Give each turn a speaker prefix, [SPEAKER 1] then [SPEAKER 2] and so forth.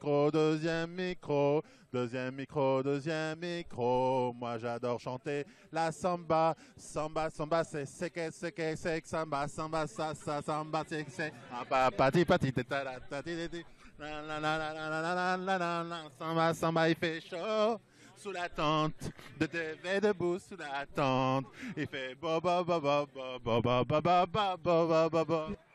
[SPEAKER 1] micro, deuxième micro, deuxième micro, deuxième micro. Moi j'adore chanter la samba, samba, samba, c'est samba, samba, samba, c'est ah, pati, pati, tata, tati, tati. La, la, la, la, la, la, la, la, la, la. Samba, samba, il fait chaud sous la tente, de TV debout sous la tente. Il fait bo bo bo bo bo bo bo bo bo bo bo bo bo.